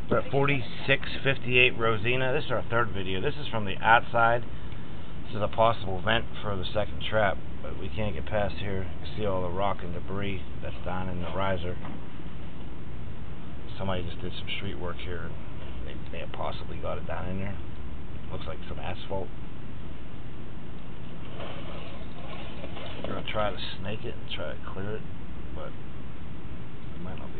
We're at 4658 Rosina. This is our third video. This is from the outside. This is a possible vent for the second trap, but we can't get past here. You can see all the rock and debris that's down in the riser. Somebody just did some street work here, and they may have possibly got it down in there. Looks like some asphalt. We're going to try to snake it and try to clear it, but it might not be